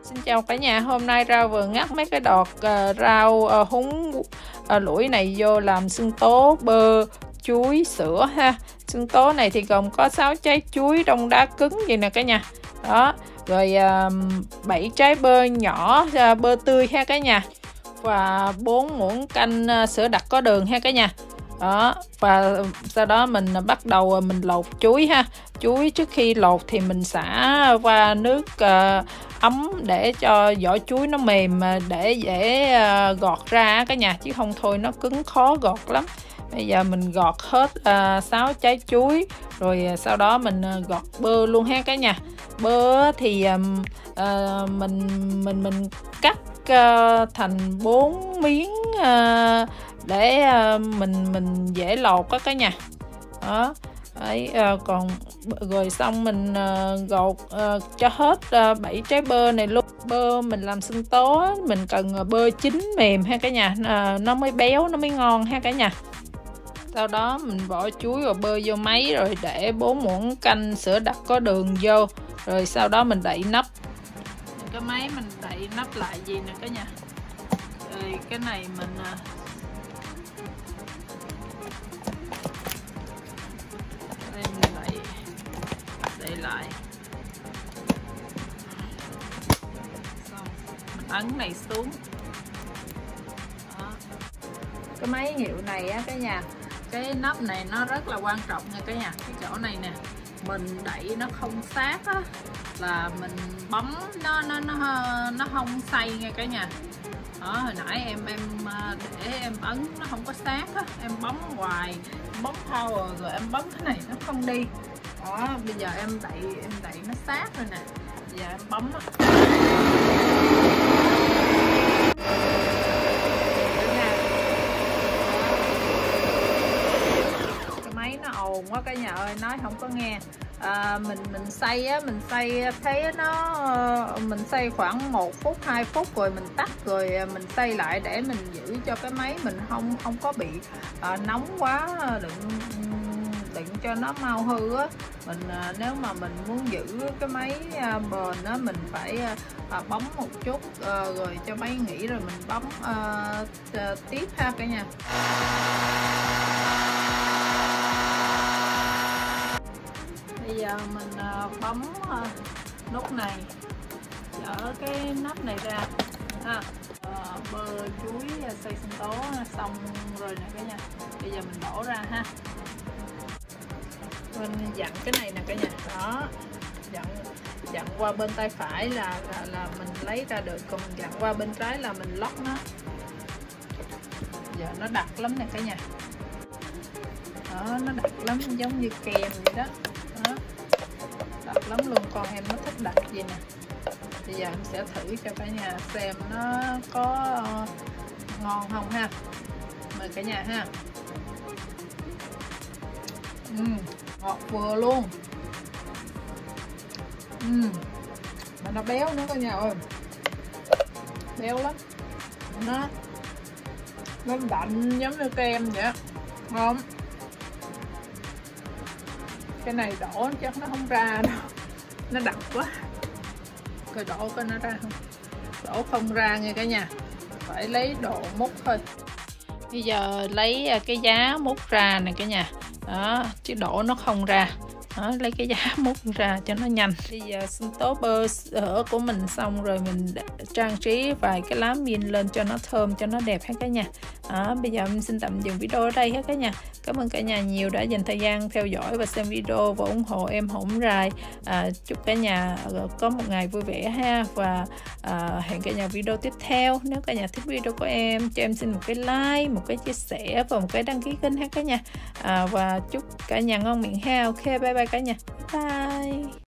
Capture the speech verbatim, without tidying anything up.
Xin chào cả nhà, hôm nay Rau vừa ngắt mấy cái đọt uh, rau uh, húng uh, lũi này vô làm xương tố bơ chuối sữa ha. Xương tố này thì gồm có sáu trái chuối đông đá cứng vậy nè cả nhà. Đó, rồi uh, bảy trái bơ nhỏ uh, bơ tươi ha cả nhà. Và bốn muỗng canh uh, sữa đặc có đường ha cả nhà. Đó, và sau đó mình bắt đầu mình lột chuối ha. Chuối trước khi lột thì mình xả qua nước uh, ấm để cho vỏ chuối nó mềm để dễ uh, gọt ra cả nhà, chứ không thôi nó cứng khó gọt lắm. Bây giờ mình gọt hết uh, sáu trái chuối, rồi sau đó mình uh, gọt bơ luôn ha cả nhà. Bơ thì um, uh, mình mình mình cắt uh, thành bốn miếng uh, để uh, mình mình dễ lột đó cả nhà. Đó. Đấy, uh, còn rồi xong mình uh, gọt uh, cho hết uh, bảy trái bơ này luôn. Bơ mình làm xương tố mình cần uh, bơ chín mềm ha cả nhà, uh, nó mới béo, nó mới ngon ha cả nhà. Sau đó mình bỏ chuối và bơ vô máy, rồi để bốn muỗng canh sữa đặc có đường vô, rồi sau đó mình đậy nắp. Cái máy mình đậy nắp lại gì nè cả nhà. Rồi cái này mình uh, lại xong mình ấn này xuống. Đó. Cái máy hiệu này á cả nhà, cái nắp này nó rất là quan trọng nha cả nhà. Cái chỗ này nè, mình đẩy nó không sát á là mình bấm nó nó nó nó không xoay nha cả nhà. Đó, hồi nãy em em để em ấn nó không có sát á, em bấm hoài, em bấm power rồi em bấm cái này nó không đi. Đó, bây giờ em đậy em đậy nó sát rồi nè. Bây giờ em bấm á. Cái máy nó ồn quá cả nhà ơi, nói không có nghe. À, mình mình xay á, mình xay thấy nó mình xay khoảng một phút hai phút rồi mình tắt, rồi mình xay lại để mình giữ cho cái máy mình không không có bị à, nóng quá, đừng đừng cho nó mau hư á. Mình à, nếu mà mình muốn giữ cái máy à, bền á, mình phải à, bấm một chút à, rồi cho máy nghỉ rồi mình bấm à, à, tiếp ha cả nhà. Bây giờ mình à, bấm à, nút này, dỡ cái nắp này ra ha. À, bơ chuối xay sinh tố xong rồi nè cả nhà. Bây giờ mình đổ ra ha. Mình dặn cái này nè cả nhà. Đó, dặn dặn qua bên tay phải là là, là mình lấy ra được, còn mình dặn qua bên trái là mình lót nó. Giờ nó đặc lắm nè cả nhà. Đó, nó đặc lắm, giống như kem vậy đó. Đó, đặc lắm luôn, con em nó thích đặc gì nè. Bây giờ em sẽ thử cho cả nhà xem nó có ngon không ha. Mời cả nhà ha. Uhm, ngọt vừa luôn. Uhm, mà nó béo nữa cả nhà ơi, béo lắm. Nó nó đậm giống như kem vậy, ngon. Cái này đổ chắc nó không ra đâu, nó đặc quá. Coi đổ coi nó ra không. Đổ không ra nha cả nhà, phải lấy đồ múc thôi. Bây giờ lấy cái giá múc ra nè cả nhà. Đó, chứ đổ nó không ra. Đó, lấy cái giá múc ra cho nó nhanh. Bây giờ xương tố bơ sữa của mình xong rồi, mình trang trí vài cái lá min lên cho nó thơm, cho nó đẹp hết cả nhà. Đó, bây giờ mình xin tạm dừng video ở đây hết cả nhà. Cảm ơn cả nhà nhiều đã dành thời gian theo dõi và xem video và ủng hộ em Hổm Rài. À, chúc cả nhà có một ngày vui vẻ ha, và à, hẹn cả nhà video tiếp theo. Nếu cả nhà thích video của em, cho em xin một cái like, một cái chia sẻ và một cái đăng ký kênh ha cả nhà. À, và chúc cả nhà ngon miệng ha. Ok, bye bye cả nhà. Bye.